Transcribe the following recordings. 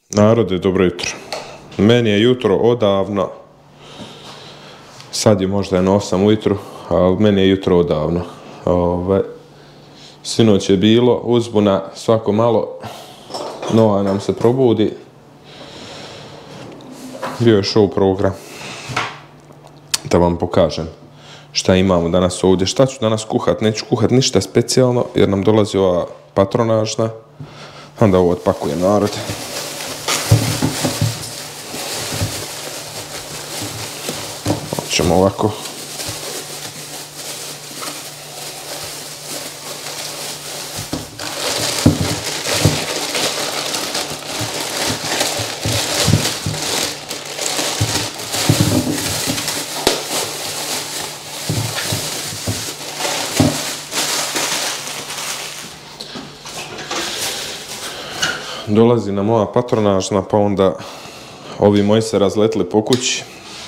Narode, dobro jutro. Meni je jutro odavno, sad je možda 8 ujutru, ali meni je jutro odavno. Sinoć je bilo uzbuna, svako malo Noa nam se probudi. Bio je show program. Da vam pokažem šta imamo danas ovdje. Šta ću danas kuhat? Neću kuhat ništa specijalno jer nam dolazi ova patronažna. Onda ovo otpakujem, narod. Ćemo ovako. Dolazi nam ova patronažna, pa onda ovi moji se razletli po kući.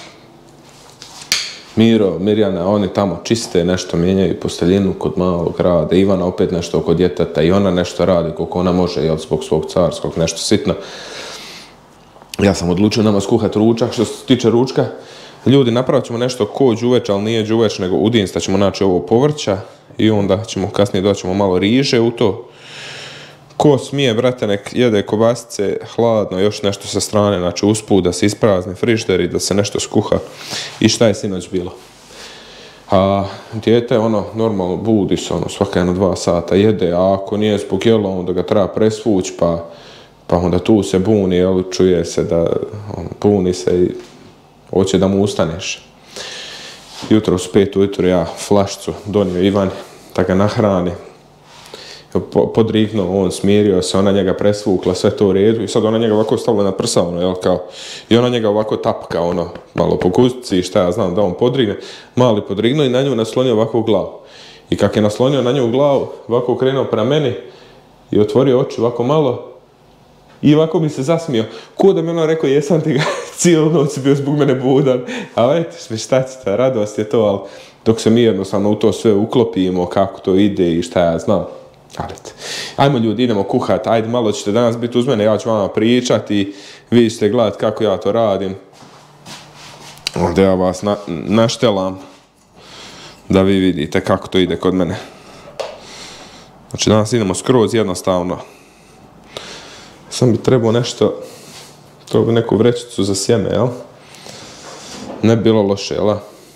Miro, Mirjana, oni tamo čiste, nešto mijenjaju posteljinu kod malog rade. Ivana opet nešto oko djeteta i ona nešto radi koliko ona može, jel, zbog svog carskog, nešto sitno. Ja sam odlučio nama skuhat ručak. Što se tiče ručka, ljudi, napravit ćemo nešto ko đuveč, ali nije đuveč, nego udinsta ćemo naći ovo povrća i onda ćemo kasnije doćemo malo riže u to. Ko smije, brate, nek jede kobasice, hladno, još nešto sa strane, znači usput da se isprazni frižider i da se nešto skuha. I šta je sinoć bilo? Dijete, normalno budi se, svaka 2 sata jede, a ako nije zbog jela, onda ga treba presvući, pa onda tu se buni, jel, čuje se da buni se i hoće da mu ustaneš. Jutro u 5 ujutro ja flašcu donio Ivan da ga nahrani. Podrignuo, on smirio se, ona njega presvukla, sve to u redu i sad ona njega ovako stavila na prsa, jel, kao, i ona njega ovako tapka, malo po guzici i šta ja znam da on podrigne, mali podrignuo i na nju naslonio ovako u glavu. I kak je naslonio na nju u glavu, ovako krenuo prema meni i otvorio oči ovako malo i ovako mi se zasmio, ko da mi ono rekao, jesam ti ga, cijelu noć bio zbog mene budan, ali eto, šta ćete, radost je to, ali dok se mi jednostavno u to sve uklopimo, kako to ide i šta ja znam. Ajmo ljudi, idemo kuhat, ajde, malo ćete danas biti uz mene, ja ću vama pričati i vi ćete gledati kako ja to radim. Ovdje ja vas naštelam da vi vidite kako to ide kod mene. Znači danas idemo skroz jednostavno. Sam bi trebao nešto, to bi neku vrećicu za sjeme, jel? Ne bi bilo loše, jel?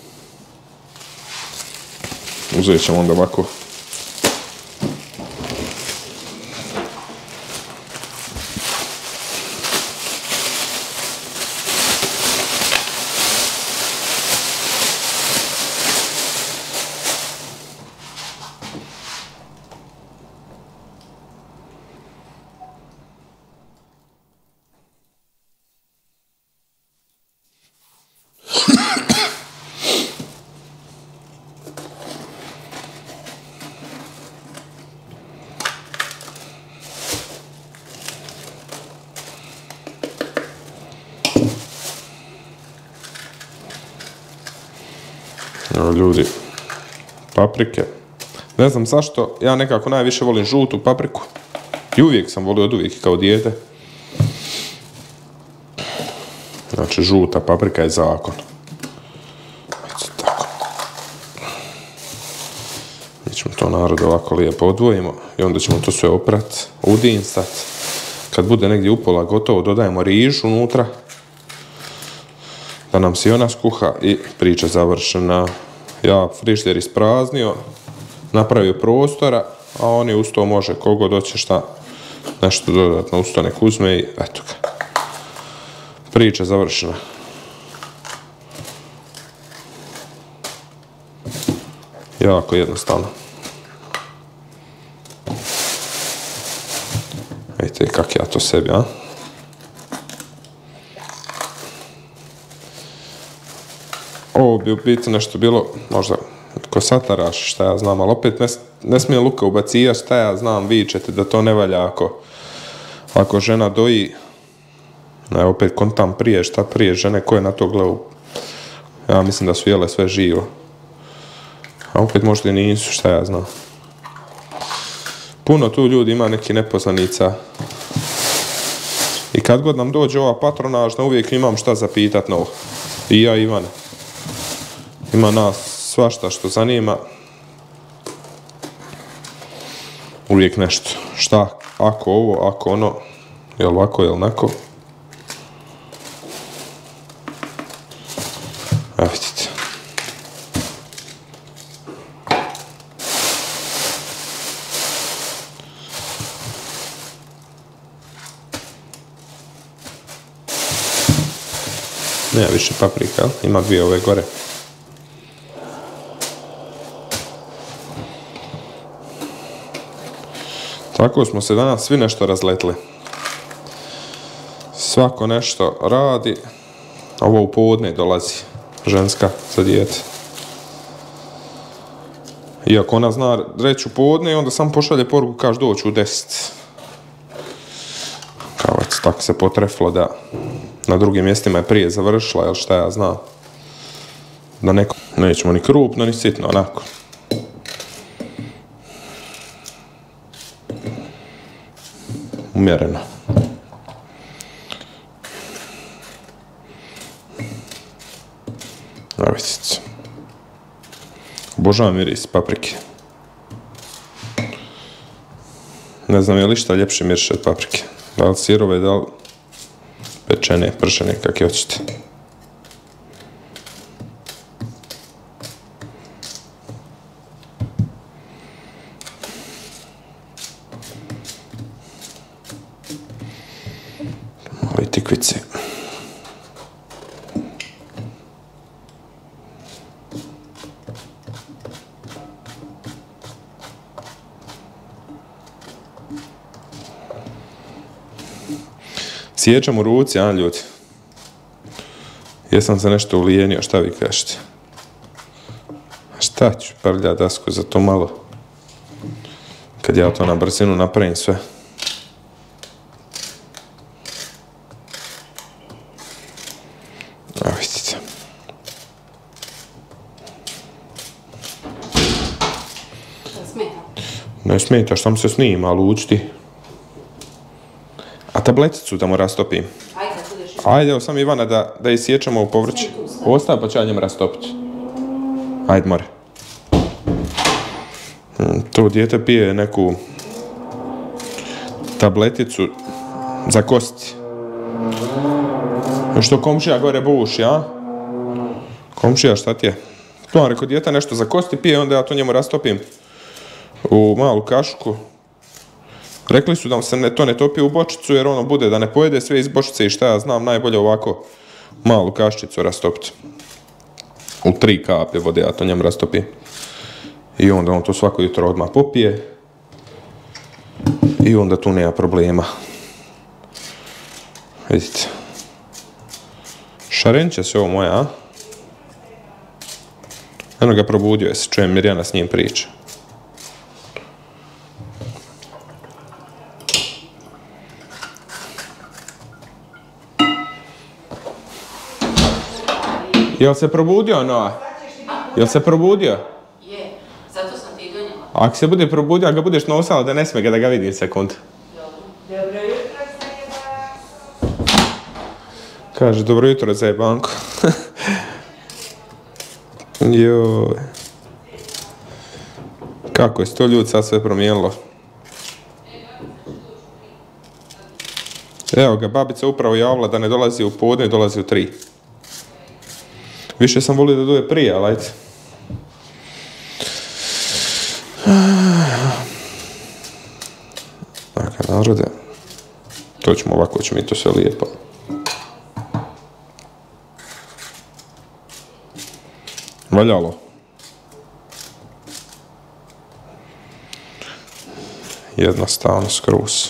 Uzet ćemo onda ovako. Ljudi, paprike. Ne znam zašto, ja nekako najviše volim žutu papriku. I uvijek sam volio od uvijek kao dijete. Znači, žuta paprika je zakon. Eto tako. Mi ćemo to, narod, ovako lijepo odvojimo i onda ćemo to sve oprat, udinstat. Kad bude negdje upola gotovo, dodajemo rižu unutra. Da nam se i ona skuha i priča završena. Ja frižider ispraznio, napravio prostora, a oni uz to može kogo doće šta nešto dodatno uz to nek uzme i eto ga. Priča završena. Jako jednostavno. Vidite kak ja to sebi, a? Ovo bi u biti nešto bilo, možda ko sataraš, šta ja znam, ali opet ne smije luka ubacivati, šta ja znam, vi ćete da to ne valja ako žena doji. Opet kontam prije, šta prije žene koje na to gledaju. Ja mislim da su jele sve živo. A opet možda i nisu, šta ja znam. Puno tu ljudi ima neki nepoznanica. I kad god nam dođe ova patronažna, uvijek imam šta zapitat novo. I ja, Ivane. Ima nas svašta što zanima. Uvijek nešto. Šta, ako ovo, ako ono, jel ovako, jel onako. Evo vidite. Nema više paprika, ima dvije ove gore. Tako smo se danas svi nešto razletli. Svako nešto radi. Ovo u podne dolazi ženska za dijete. Iako ona zna reći u podne, onda sam pošalje poruku, kaže doći u 10. Kao eto, tako se potreflo da na drugim mjestima je prije završila, jel šta ja znam. Da neko, nećemo ni krupno, ni sitno, onako. Umjereno. Evo vidite. Obožavam miris paprike. Ne znam je li šta ljepše miriše od paprike. Da li sirove, da li pečene, pršene, kak je hoćete. Malo i tikvice. Sjećam u ruci, a ljudi. Jesam se nešto ulijenio, šta vi kažete? Šta ću prlja dasku za to malo? Kad ja to na brzinu napravim sve. Evo vidite. Ne smeta, šta mi se snima, ali učiti. A tableticu da mu rastopim. Ajde, evo sam Ivana da isječemo u povrće. Ostaje pa ću ja njem rastopiti. Ajde, more. To dijete pije neku tableticu za kosti. Što komšija gore buši, a? Komšija, šta ti je? To vam rekao, dijete nešto za kosti pije, onda ja to njemu rastopim u malu kašku. Rekli su da se to ne topi u bočicu jer ono bude da ne pojede sve iz bočice i šta ja znam, najbolje ovako malu kaščicu rastopiti. U 3 kape vode ja to njemu rastopim. I onda on to svako jutro odmah popije. I onda tu nema problema. Vidite. Šarenče se ovo moja, a? Eno ga probudio je se, čujem Mirjana s njim priča. Jel se probudio, Noa? Jel se probudio? Je, zato sam ti donijela. Ako se bude probudio, ako ga budeš nosala da ne smije da ga vidim sekund. Dobro jutro, Zajeba. Kaže, dobro jutro, Zajebanko. Joj. Kako je 100 ljudi sad sve promijenilo? Evo ga, babica upravo javila da ne dolazi u podne, dolazi u 3. Više sam volio da dođe prije, ali ajde. Dakle, narode. To ćemo ovako, će mi to sve lijepo. Valjalo. Jednostavno, skroz.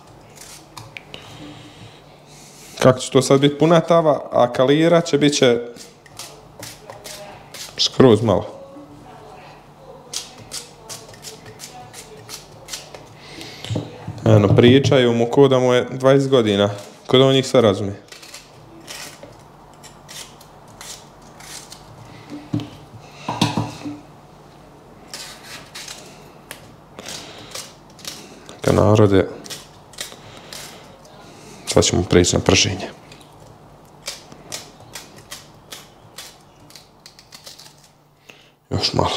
Kako će to sad biti puna tava, a kalira će bit će skroz malo. Eno, pričaju mu ko da mu je 20 godina, ko da on njih sve razumije. Narode, Sad ćemo preći na prženje. Još malo.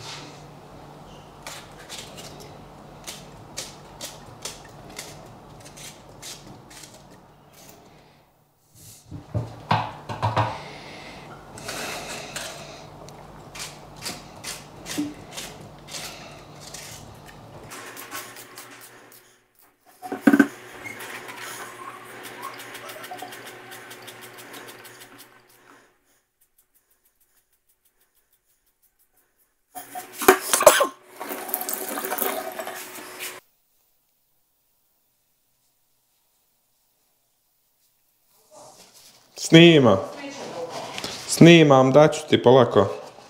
Snimam, daću ti polako.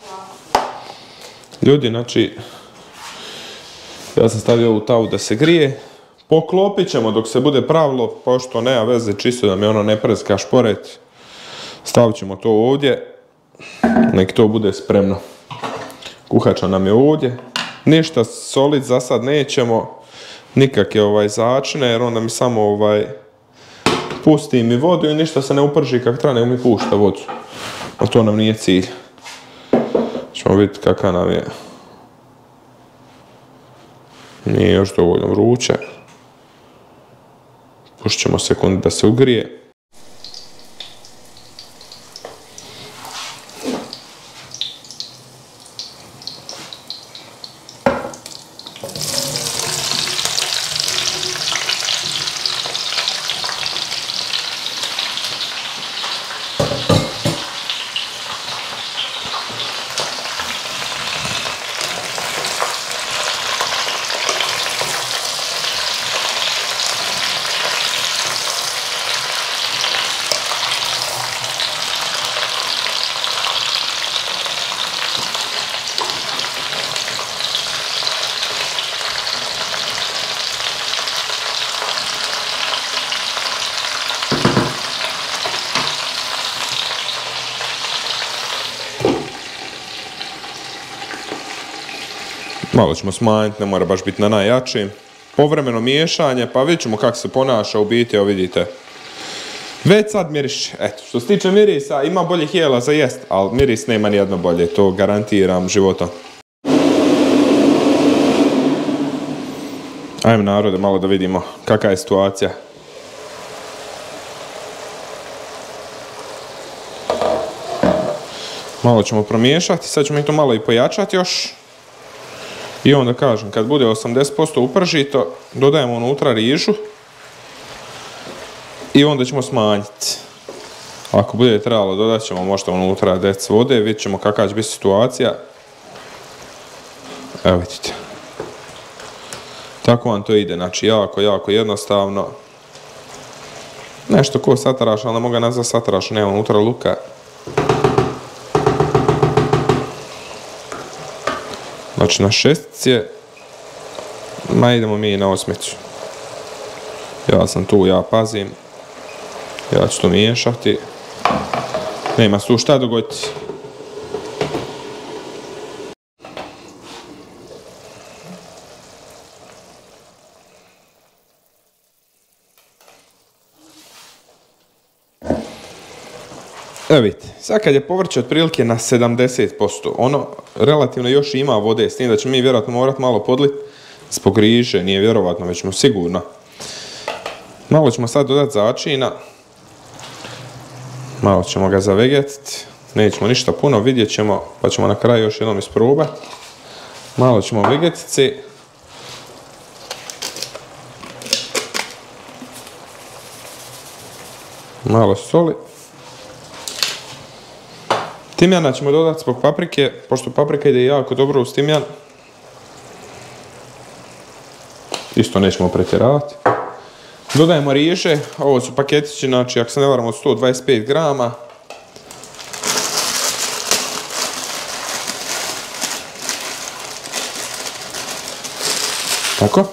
Ljudi, znači, ja sam stavio ovu tavu da se grije. Poklopit ćemo dok se bude pravilo, pošto nema veze, čisto da mi ono ne prska šporet. Stavit ćemo to ovdje, nek to bude spremno. Kuhača nam je ovdje. Ništa solit za sad nećemo, nikakve začine, jer onda mi samo pusti mi vodu i ništa se ne uprži kak treba, nego mi pušta vodu. A to nam nije cilj. Ćemo vidjeti kakav nam je. Nije još dovoljno vruće. Puštit ćemo sekundu da se ugrije. Malo ćemo smanjiti, ne mora baš biti na najjačim. Povremeno miješanje, pa vidjet ćemo kako se ponaša u biti, evo vidite. Već sad miriš, eto, što se tiče mirisa, ima boljih jela za jest, ali miris nema nijedno bolje, to garantiram životom. Ajmo narode, malo da vidimo kakva je situacija. Malo ćemo promiješati, sad ćemo i to malo i pojačati još. I onda kažem, kad bude 80% upržito, dodajemo unutra rižu. I onda ćemo smanjiti. Ako bude trebalo, dodat ćemo možda unutra dec vode, vidjet ćemo kakva će biti situacija. Evo vidite. Tako vam to ide, znači jako jednostavno. Nešto ko sataraš, ali ne mogu nazvat sataraš, nema unutra luka. Znači na šestici je, idemo mi na osmicu. Ja sam tu, ja pazim. Ja ću to miješati. Nema se tu šta dogoditi. Evo vidite, sad kad je povrće otprilike na 70%, ono relativno još ima vode, s tim da ćemo mi vjerojatno morati malo podliti zbog riže, nije vjerovatno, već ćemo sigurno. Malo ćemo sad dodati začina, malo ćemo ga zavegetiti, nećemo ništa puno, vidjet ćemo, pa ćemo na kraju još jednom isprobati. Malo ćemo vegetiti. Malo soli. Timjana ćemo dodati zbog paprike, pošto paprika ide jako dobro uz timjan. Isto nećemo pretjeravati. Dodajemo riže, ovo su paketići, znači ako se ne varam od 125 grama. Tako.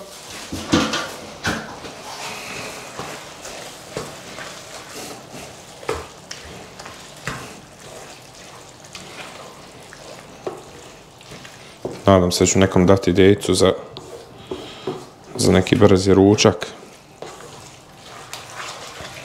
Nadam se da ću nekom dati idejicu za neki brzi ručak.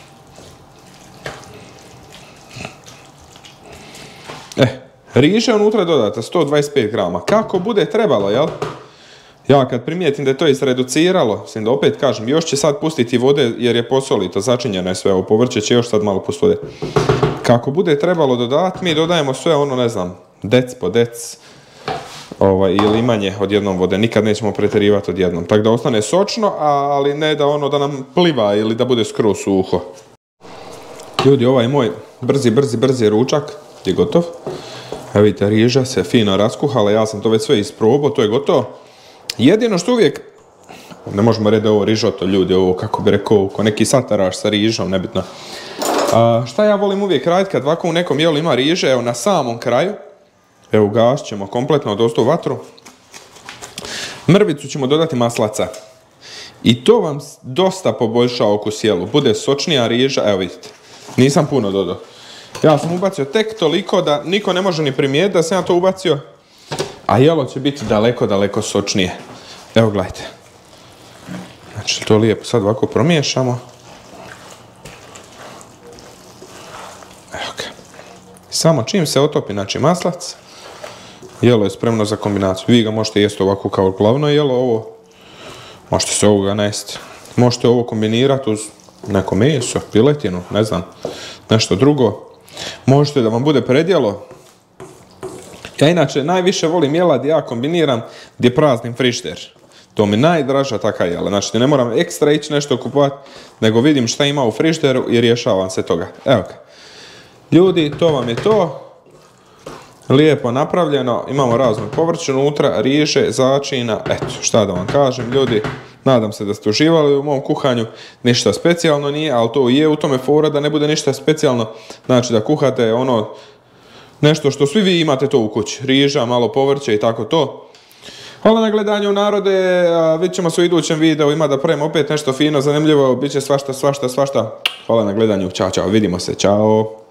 Riže unutra dodata 125 grama. Kako bude trebalo, jel? Ja kad primijetim da je to isreduciralo, mislim da opet kažem, još će sad pustiti vode jer je posolito, začinjeno je sve, ovo povrće će još sad malo pustiti vode. Kako bude trebalo dodati, mi dodajemo sve ono, ne znam, dec po dec, ili manje odjednom vode, nikad nećemo pretjerivati odjednom. Tako da ostane sočno, ali ne da ono da nam pliva ili da bude skroz suho. Ljudi, ovaj moj brzi ručak je gotov. Evo vidite, riža se fino raskuhala, ja sam to već sve isprobao, to je gotovo. Jedino što uvijek, ne možemo reći da je ovo rižoto, ljudi, ovo kako bi rekao, ko neki sataraš sa rižom, nebitno. Šta ja volim uvijek raditi kad ovako u nekom jelu ima riže, evo na samom kraju, evo gasit ćemo kompletno od ostu vatru, mrvicu ćemo dodati maslaca. I to vam dosta poboljša okus jelu, bude sočnija riža, evo vidite, nisam puno dodao. Ja sam ubacio tek toliko da niko ne može ni primijetiti da sam ja to ubacio, a jelo će biti daleko sočnije. Evo gledajte. Znači to lijepo sad ovako promiješamo. Evo ga. Samo čim se otopi, znači maslac, jelo je spremno za kombinaciju. Vi ga možete jesti ovako kao glavno jelo, ovo. Možete se ovoga najesti. Možete ovo kombinirati uz neko meso, piletinu, ne znam, nešto drugo. Možete da vam bude predjelo. Ja inače najviše volim jela gdje ja kombiniram gdje praznim frižider. To mi najdraža taka jela. Znači ne moram ekstra ići nešto kupovati, nego vidim šta ima u frižideru i rješavam se toga. Evo ga. Ljudi, to vam je to. Lijepo napravljeno. Imamo raznu povrće unutra, riže, začina. Eto, šta da vam kažem, ljudi. Nadam se da ste uživali u mom kuhanju. Ništa specijalno nije, ali to je u tome fora da ne bude ništa specijalno. Znači da kuhate ono nešto što svi vi imate to u kući. Riža, malo povrće i tako to. Hvala na gledanju, narode. Vidjet ćemo se u idućem videu. Ima da pravimo opet nešto fino, zanimljivo. Biće svašta. Hvala na gledanju. Ćao, vidimo se. Ćao.